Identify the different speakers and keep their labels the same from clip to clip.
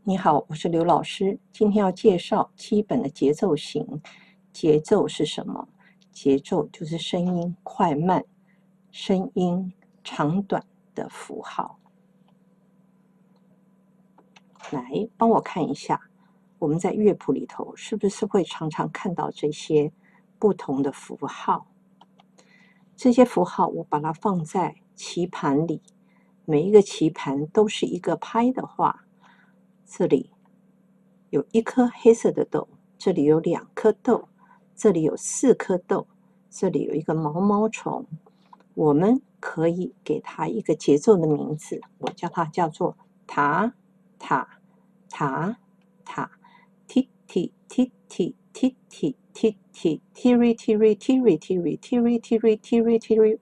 Speaker 1: 你好，我是刘老师。今天要介绍基本的节奏型。节奏是什么？节奏就是声音快慢、声音长短的符号。来，帮我看一下，我们在乐谱里头是不是会常常看到这些不同的符号？这些符号我把它放在棋盘里，每一个棋盘都是一个拍的话，这里有一颗黑色的豆，这里有2颗豆，这里有4颗豆，这里有一个毛毛虫。我们可以给它一个节奏的名字，我叫它叫做塔塔塔塔，踢踢踢踢踢踢踢踢，踢瑞踢瑞踢瑞踢瑞踢瑞踢瑞踢瑞踢瑞，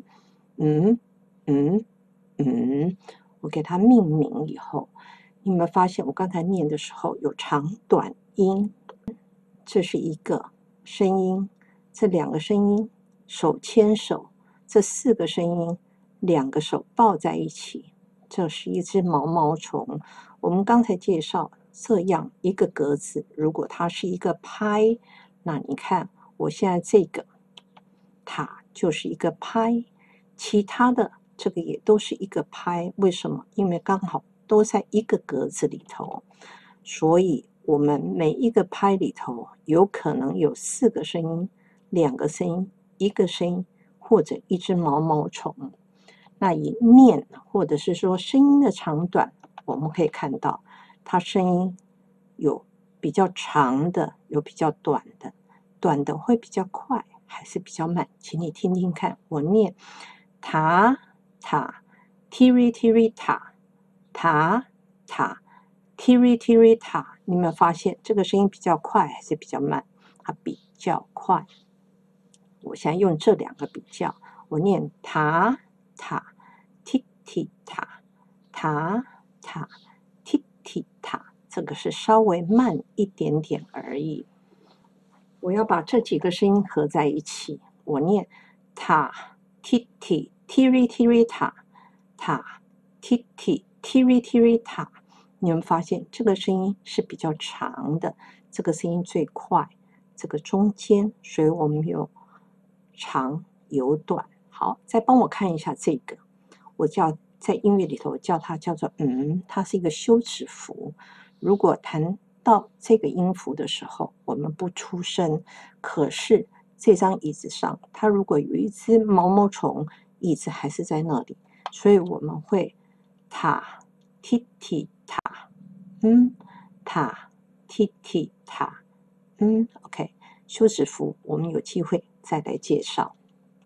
Speaker 1: 我给它命名以后，你有没有发现我刚才念的时候有长短音？这是一个声音，这2个声音手牵手，这4个声音2个手抱在一起，这是一只毛毛虫。我们刚才介绍这样一个格子，如果它是一个拍，那你看我现在这个塔就是一个拍，其他的这个也都是一个拍。为什么？因为刚好都在一个格子里头，所以我们每一个拍里头有可能有4个声音、2个声音、1个声音，或者一只毛毛虫。那以念或者是说声音的长短，我们可以看到它声音有比较长的，有比较短的，短的会比较快还是比较慢？请你听听看，我念塔塔 tiri tiri 塔塔塔 tiri tiri 塔，你有没有发现这个声音比较快还是比较慢？它比较快。我现在用这2个比较，我念塔塔踢踢塔塔塔踢踢塔，这个是稍微慢一点点而已。我要把这几个声音合在一起，我念塔踢踢 tiri tiri 塔塔踢踢 tiri tiri 塔。你们发现这个声音是比较长的，这个声音最快，这个中间，所以我们有长有短。好，再帮我看一下这个，我叫在音乐里头叫它叫做它是一个休止符。如果弹到这个音符的时候，我们不出声，可是这张椅子上，它如果有一只毛毛虫，椅子还是在那里，所以我们会塔踢踢塔，塔踢踢塔，OK。休止符我们有机会再来介绍。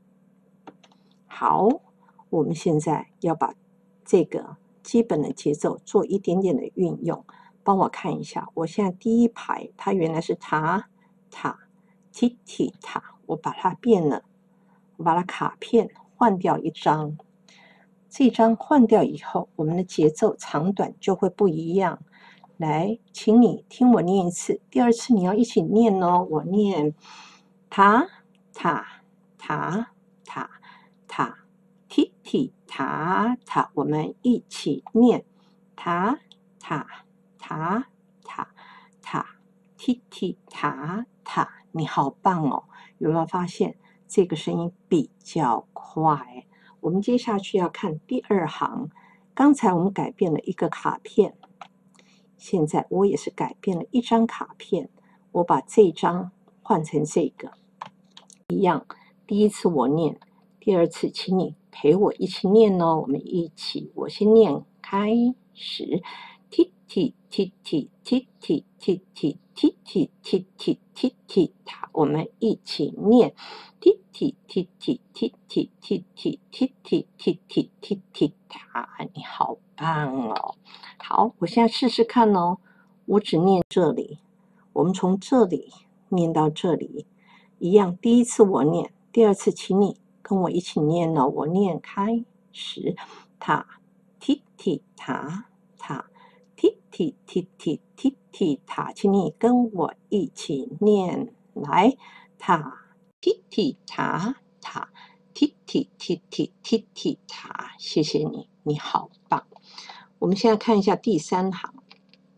Speaker 1: 好，我们现在要把这个基本的节奏做一点点的运用。帮我看一下，我现在第一排它原来是塔塔踢踢塔，我把它变了，我把它卡片换掉一张，这张换掉以后，我们的节奏长短就会不一样。来，请你听我念一次，第2次你要一起念哦。我念塔塔塔塔塔踢踢塔塔，我们一起念塔塔塔塔塔踢踢塔塔。你好棒哦！有没有发现这个声音比较快？我们接下去要看第2行，刚才我们改变了一个卡片，现在我也是改变了一张卡片，我把这张换成这个，一样。第1次我念，第2次请你陪我一起念哦。我们一起，我先念，开始。踢踢踢踢踢踢踢踢踢踢踢踢踢踢塔，我们一起念踢踢踢踢踢踢踢踢踢踢踢踢踢踢塔。你好棒哦！好，我现在试试看哦。我只念这里，我们从这里念到这里，一样。第1次我念，第2次请你跟我一起念哦。我念，开始，塔踢踢塔塔。踢踢踢踢踢踢塔，请你跟我一起念，来，塔踢踢塔塔，踢踢踢踢踢踢塔。谢谢你，你好棒。我们现在看一下第3行，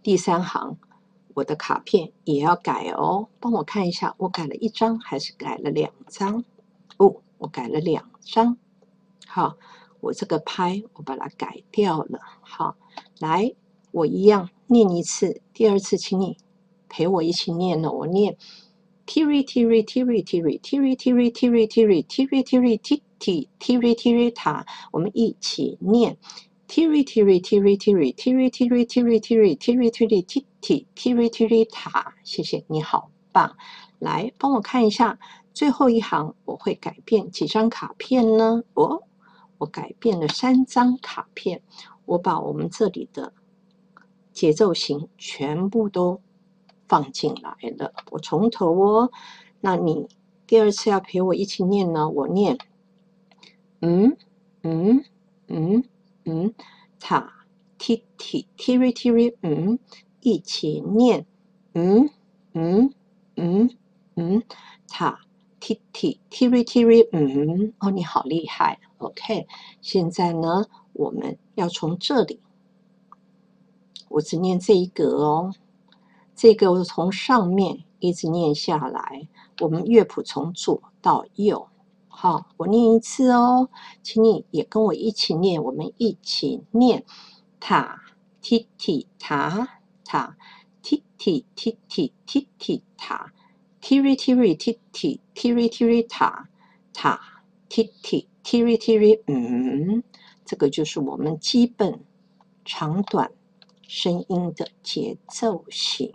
Speaker 1: 第3行，我的卡片也要改哦，帮我看一下，我改了1张还是改了2张？哦，我改了2张。好，我这个拍我把它改掉了。好，来，我一样念一次，第2次请你陪我一起念哦。我念 tiri tiri tiri tiri tiri tiri tiri tiri tiri tiri titi tiri tiri ta， 我们一起念 tiri tiri tiri tiri tiri tiri tiri tiri tiri tiri titi tiri tiri ta。 谢谢你好棒。来帮我看一下最后一行，我会改变几张卡片呢？我改变了3张卡片，我把我们这里的节奏型全部都放进来了。我从头哦，那你第2次要陪我一起念呢？我念塔 ti ti tiri tiri 一起念塔 ti ti tiri tiri 哦，你好厉害。OK， 现在呢，我们要从这里，我只念这一格哦，这个我从上面一直念下来，我们乐谱从左到右。好，我念一次哦，请你也跟我一起念，我们一起念塔 ti ti 塔塔 ti ti ti ti ti ti 塔 tiri tiri titi tiri tiri 塔塔 ti ti tiri tiri 这个就是我们基本长短声音的节奏型。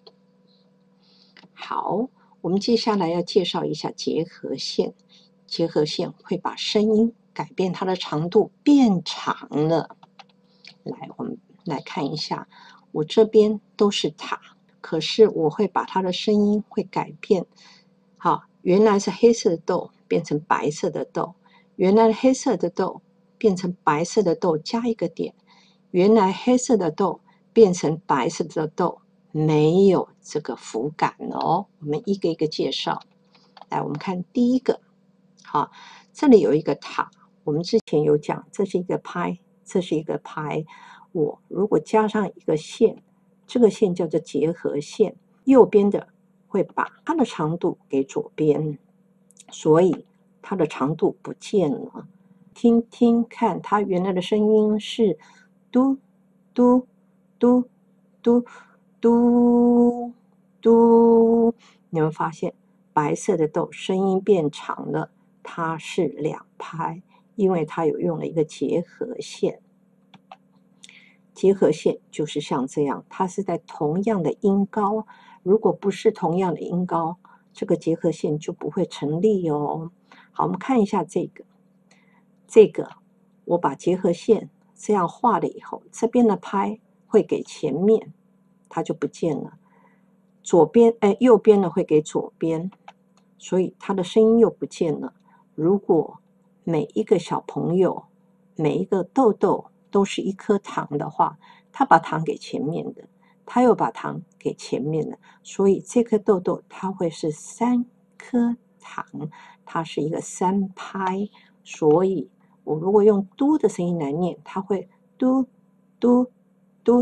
Speaker 1: 好，我们接下来要介绍一下结合线。结合线会把声音改变它的长度变长了。来，我们来看一下，我这边都是塔，可是我会把它的声音会改变。好，原来是黑色的豆变成白色的豆，原来黑色的豆变成白色的豆加一个点，原来黑色的豆变成白色的豆，没有这个符感哦。我们一个一个介绍。来，我们看第一个。好，这里有一个塔，我们之前有讲，这是一个拍，这是一个拍。我如果加上一个线，这个线叫做结合线，右边的会把它的长度给左边，所以它的长度不见了。听听看，它原来的声音是嘟嘟嘟嘟嘟嘟，你们发现白色的豆声音变长了。它是2拍，因为它有用了一个结合线。结合线就是像这样，它是在同样的音高，如果不是同样的音高，这个结合线就不会成立哦。好，我们看一下这个我把结合线这样画了以后，这边的拍会给前面，它就不见了。右边的会给左边，所以它的声音又不见了。如果每一个小朋友，每一个豆豆都是一颗糖的话，他把糖给前面的，他又把糖给前面的，所以这颗豆豆它会是3颗糖，它是一个3拍。所以我如果用嘟的声音来念，它会嘟嘟嘟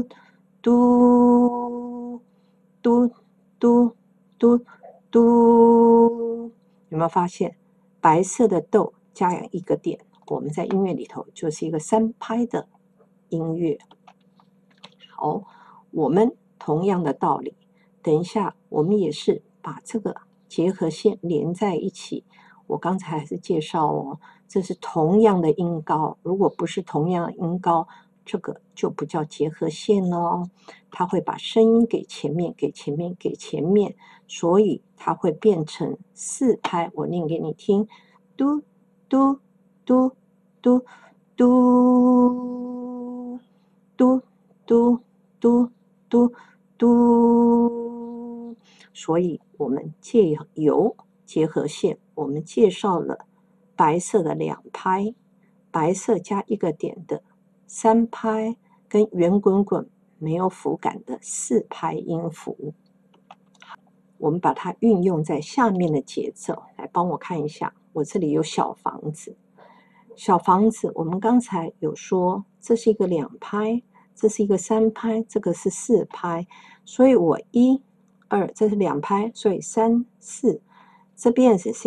Speaker 1: 嘟嘟嘟嘟嘟。有没有发现白色的豆加上一个点，我们在音乐里头就是一个3拍的音乐。好，我们同样的道理，等一下我们也是把这个结合线连在一起。我刚才还是介绍哦，这是同样的音高，如果不是同样的音高，这个就不叫结合线哦。它会把声音给前面，给前面，给前面，所以它会变成4拍。我念给你听，嘟嘟嘟嘟嘟嘟嘟嘟嘟嘟。所以我们借由结合线，我们介绍了白色的2拍，白色加一个点的3拍，跟圆滚滚没有符感的4拍音符。我们把它运用在下面的节奏，来帮我看一下。我这里有小房子，小房子我们刚才有说这是一个2拍， 这是一个3拍，这个是4拍，所以我1、2，这是2拍，所以3、4，这边是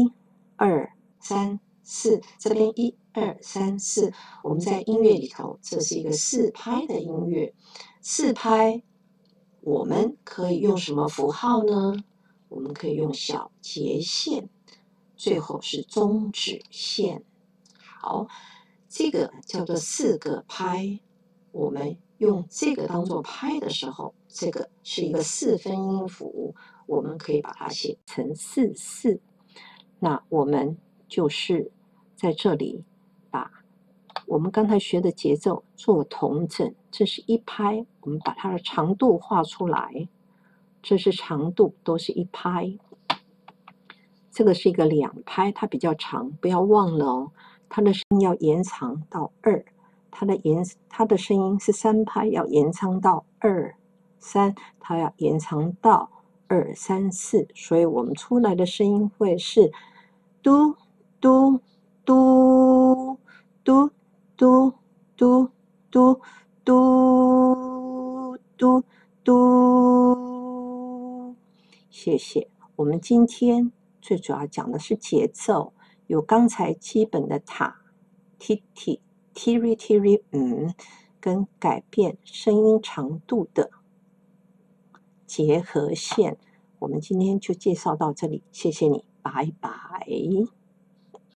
Speaker 1: 1、2、3、4，这边1、2、3、4，我们在音乐里头，这是一个4拍的音乐。4拍，我们可以用什么符号呢？我们可以用小节线，最后是中指线。好，这个叫做4个拍。我们用这个当做拍的时候，这个是一个4分音符，我们可以把它写成44。那我们就是在这里把我们刚才学的节奏做同整，这是1拍，我们把它的长度画出来，这是长度，都是1拍。这个是一个2拍，它比较长，不要忘了哦，它的声音要延长到2，它的声音是3拍，要延长到2、3，它要延长到2、3、4，所以我们出来的声音会是嘟嘟嘟嘟嘟嘟嘟嘟嘟嘟。谢谢。我们今天最主要讲的是节奏，有刚才基本的塔、踢踢、tiri tiri，跟改变声音长度的结合线。我们今天就介绍到这里，谢谢你，拜拜。